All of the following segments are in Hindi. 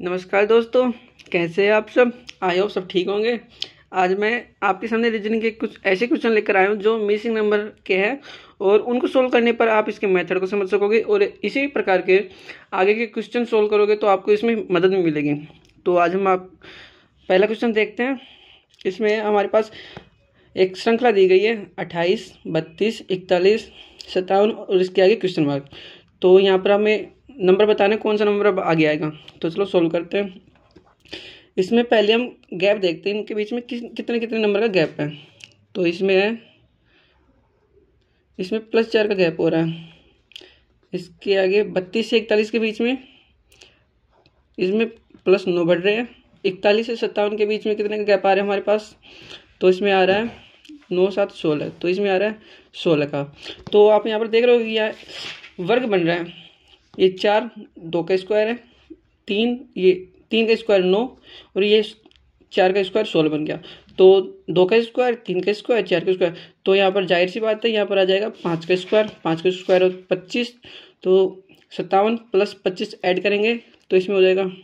नमस्कार दोस्तों, कैसे हैं आप सब। आई होप सब ठीक होंगे। आज मैं आपके सामने रीजनिंग के कुछ ऐसे क्वेश्चन लेकर आया हूँ जो मिसिंग नंबर के हैं और उनको सोल्व करने पर आप इसके मेथड को समझ सकोगे और इसी प्रकार के आगे के क्वेश्चन सोल्व करोगे तो आपको इसमें मदद भी मिलेगी। तो आज हम आप पहला क्वेश्चन देखते हैं। इसमें हमारे पास एक श्रृंखला दी गई है 28, 32, 41, 57 और इसके आगे क्वेश्चन मार्क। तो यहाँ पर हमें नंबर बताने कौन सा नंबर अब आगे आएगा। तो चलो सोल्व करते हैं। इसमें पहले हम गैप देखते हैं, इनके बीच में कितने कितने नंबर का गैप है। तो इसमें है, इसमें +4 का गैप हो रहा है। इसके आगे 32 से 41 के बीच में इसमें +9 बढ़ रहे हैं। 41 से 57 के बीच में कितने का गैप आ रहा है हमारे पास। तो इसमें आ रहा है 9, 7, 16। तो इसमें आ रहा है 16 का। तो आप यहाँ पर देख रहे हो कि यह वर्ग बन रहा है। ये 4 2 का स्क्वायर है, 3 ये 3 का स्क्वायर 9 और ये 4 का स्क्वायर 16 बन गया। तो 2 का स्क्वायर, 3 का स्क्वायर, 4 का स्क्वायर। तो यहाँ पर जाहिर सी बात है, यहाँ पर आ जाएगा 5 का स्क्वायर। 5 का स्क्वायर और 25, तो 57 + 25 ऐड करेंगे तो इसमें हो जाएगा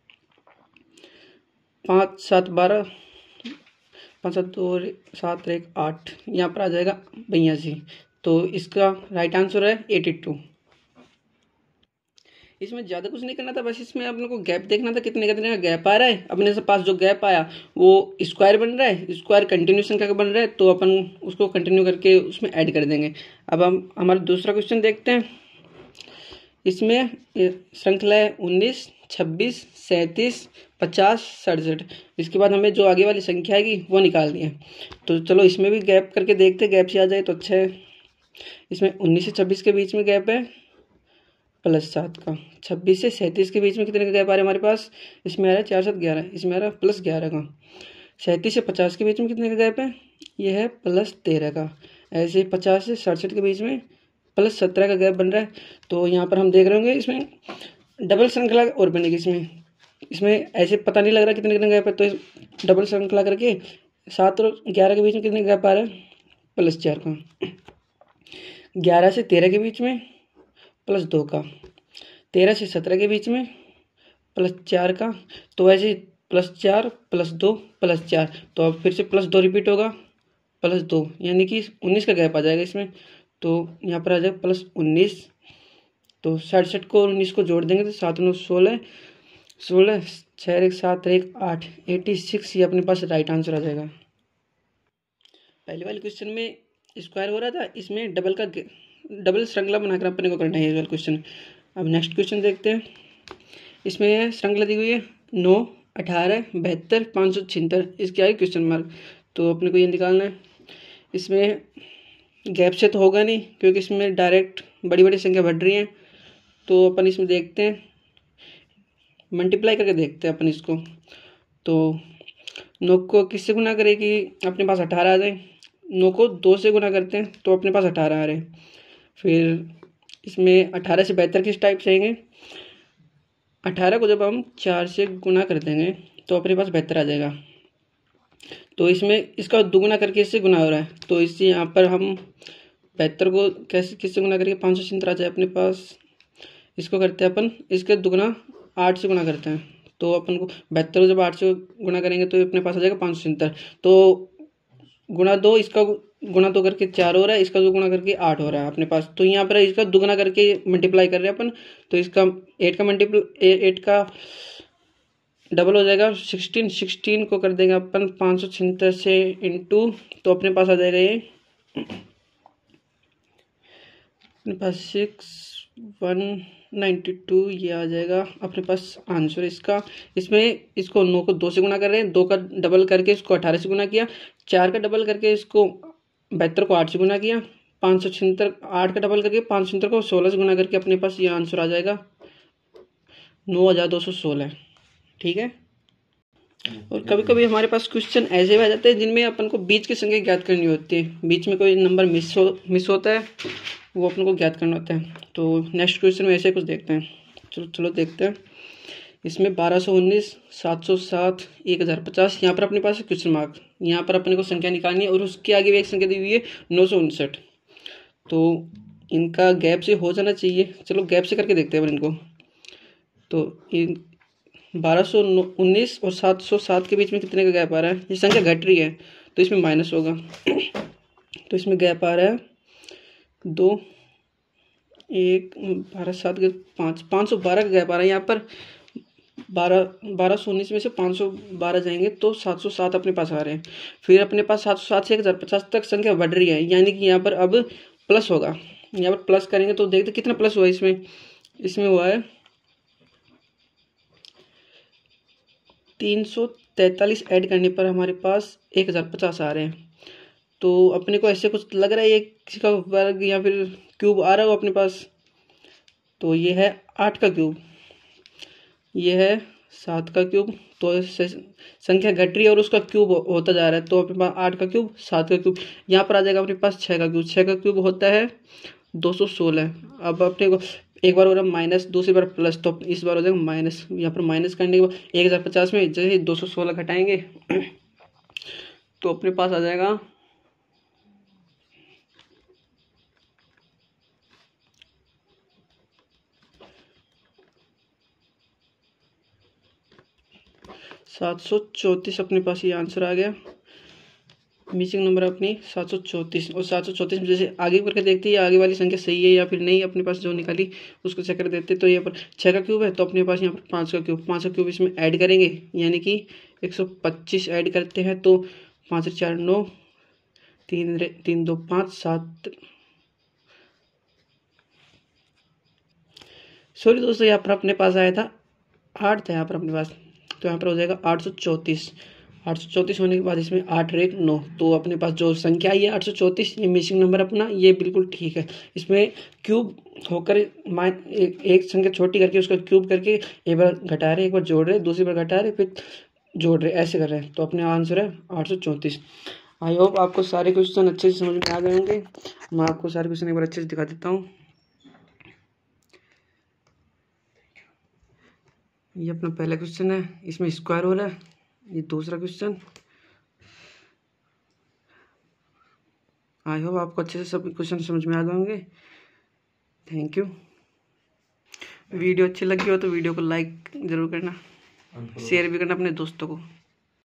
5 7 12, 5 7 2 7 1 8। यहाँ पर आ जाएगा 82। तो इसका राइट आंसर है 82। इसमें ज़्यादा कुछ नहीं करना था, बस इसमें अपने को गैप देखना था कितने कितने का गैप आ रहा है। अपने से पास जो गैप आया वो स्क्वायर बन रहा है, स्क्वायर कंटिन्यू संख्या का बन रहा है, तो अपन उसको कंटिन्यू करके उसमें ऐड कर देंगे। अब हम हमारा दूसरा क्वेश्चन देखते हैं। इसमें श्रृंखला है 19, 26, 37, 50, 67। इसके बाद हमें जो आगे वाली संख्या आएगी वो निकालनी है। तो चलो इसमें भी गैप करके देखते, गैप से आ जाए तो अच्छा है। इसमें 19 से 26 के बीच में गैप है +7 का। 26 से 37 के बीच में कितने का गैप आ रहा है हमारे पास। इसमें आ रहा है 4 7 11, इसमें आ रहा है +11 का। 37 से 50 के बीच में कितने का गैप है, ये है +13 का। ऐसे 50 से 67 के बीच में +17 का गैप बन रहा है। तो यहाँ पर हम देख रहे होंगे इसमें डबल श्रृंखला और बनेगी। इसमें ऐसे पता नहीं लग रहा कितने कितने गैप है, तो डबल श्रृंखला करके 7 और 11 के बीच में कितने का गैप आ रहा है, +4 का। 11 से 13 के बीच में +2 का। 13 से 17 के बीच में +4 का। तो ऐसे +4 +2 +4, तो अब फिर से +2 रिपीट होगा, +2 यानी कि 19 का गैप आ जाएगा इसमें। तो यहाँ पर आ जाएगा +19। तो 67 को और 19 को जोड़ देंगे तो 7 9 16, 16 6 1 7 1 8, 86। ये अपने पास राइट आंसर आ जाएगा। पहले वाले क्वेश्चन में स्क्वायर हो रहा था, इसमें डबल श्रृंखला बनाकर अपने को करना है ये वाला क्वेश्चन। अब नेक्स्ट क्वेश्चन देखते हैं। इसमें श्रृंखला दी हुई है 9, 18, 72, 576। इसके आगे क्वेश्चन मार्क। तो अपने को ये निकालना है। इसमें गैप से तो होगा नहीं क्योंकि इसमें डायरेक्ट बड़ी बड़ी संख्या बढ़ रही हैं। तो अपन इसमें देखते हैं, मल्टीप्लाई करके देखते हैं अपन इसको। तो 9 को किससे गुना करें कि अपने पास 18 आ जाए। 9 को 2 से गुना करते हैं तो अपने पास 18 आ रहे हैं। फिर इसमें 18 से 72 किस टाइप से आएंगे। 18 को जब हम 4 से गुना कर देंगे तो अपने पास 72 आ जाएगा। तो इसमें इसका दुगुना करके इससे गुना हो रहा है, तो इससे यहाँ पर हम 72 को कैसे किससे गुना करके 576 आ जाए अपने पास। इसको करते हैं अपन, इसके दुगुना 8 से गुना करते हैं। तो अपन को 72 को जब 8 से गुना करेंगे तो अपने पास आ जाएगा 576। तो गुणा 2, इसका गुणा 2 करके 4 हो रहा है, इसका जो गुणा करके 8 हो रहा है अपने पास। तो यहाँ पर इसका दुगुना करके मल्टीप्लाई कर रहे हैं अपन। तो इसका 8 का डबल हो जाएगा 16। 16 को कर देंगे अपन 576 से इंटू, तो अपने पास आ जाएगा ये अपने पास 6192। ये आ जाएगा अपने पास आंसर इसका। इसमें इसको 9 को 2 से गुना कर रहे हैं, 2 का डबल करके इसको 18 से गुना किया, 4 का डबल करके इसको 72 को 8 से गुना किया, 576 8 का डबल करके 576 को 16 से गुना करके अपने पास ये आंसर आ जाएगा 9216। ठीक है। और कभी कभी हमारे पास क्वेश्चन ऐसे भी आ जाते हैं जिनमें अपन को बीच की संख्या ज्ञात करनी होती है। बीच में कोई नंबर मिस होता है, वो अपन को ज्ञात करना होता है। तो नेक्स्ट क्वेश्चन में ऐसे कुछ देखते हैं। चलो देखते हैं। इसमें 1219, 707, 1050। यहाँ पर अपने पास क्वेश्चन मार्क। यहाँ पर अपने को संख्या निकालनी है और उसके आगे भी एक संख्या दी हुई है 959। तो इनका गैप से हो जाना चाहिए। चलो गैप से करके देखते हैं इनको। तो 1219 और 707 के बीच में कितने का गैप आ रहा है? ये संख्या घट रही है तो इसमें माइनस होगा। तो इसमें गैप आ रहा है 2, 1, 12, 7 के 5, 512 का गैप आ रहा है। यहाँ पर 1219 में से 512 जाएंगे तो 707 अपने पास आ रहे हैं। फिर अपने पास 707 से 1050 तक संख्या बढ़ रही है, यानी कि यहाँ पर अब प्लस होगा। यहाँ पर प्लस करेंगे तो देखते कितना प्लस हुआ इसमें हुआ है 343 ऐड करने पर हमारे पास 1050 आ रहे हैं। तो अपने को ऐसे कुछ लग रहा है ये किसी का वर्ग या फिर क्यूब आ रहा हो अपने पास। तो ये है 8 का क्यूब, ये है 7 का क्यूब। तो संख्या घट रही है और उसका क्यूब होता जा रहा है। तो अपने पास 8 का क्यूब, 7 का क्यूब, यहाँ पर आ जाएगा अपने पास 6 का क्यूब। 6 का क्यूब होता है 216। अब अपने को एक बार हो रहा है माइनस, दूसरी बार प्लस, तो इस बार हो जाएगा माइनस। यहाँ पर माइनस करने के बाद 1050 में जैसे 216 घटाएंगे तो अपने पास आ जाएगा 734। अपने पास ये आंसर आ गया। मिसिंग नंबर अपनी 734। और 734 में जैसे आगे करके देखते हैं आगे वाली संख्या सही है या फिर नहीं, अपने पास जो निकाली उसको चेक कर देते। तो यहाँ पर 6 का क्यूब है तो अपने पास यहाँ पर 5 का क्यूब, 5 का क्यूब इसमें ऐड करेंगे यानी कि 125 ऐड करते हैं। तो 5 4 9, 3 2 5 7। सॉरी दोस्तों, यहाँ पर अपने पास आया था 8 था यहाँ पर अपने पास, तो यहाँ पर हो जाएगा 834। 834 होने के बाद इसमें 8 और 1 9, तो अपने पास जो संख्या आई है 834, ये मिसिंग नंबर अपना ये बिल्कुल ठीक है। इसमें क्यूब होकर एक संख्या छोटी करके उसका क्यूब करके एक बार घटा रहे, एक बार जोड़ रहे, दूसरी बार घटा रहे, फिर जोड़ रहे, ऐसे कर रहे हैं। तो अपने आंसर है 834। आई होप आपको सारे क्वेश्चन अच्छे से समझ में आ गए होंगे। मैं आपको सारे क्वेश्चन एक बार अच्छे से दिखा देता हूँ। ये अपना पहला क्वेश्चन है, इसमें स्क्वायर हो रहा है। ये दूसरा क्वेश्चन। आई होप आपको अच्छे से सब क्वेश्चन समझ में आ गए होंगे। Thank you. वीडियो अच्छी लगी हो तो वीडियो को लाइक ज़रूर करना, शेयर भी करना अपने दोस्तों को।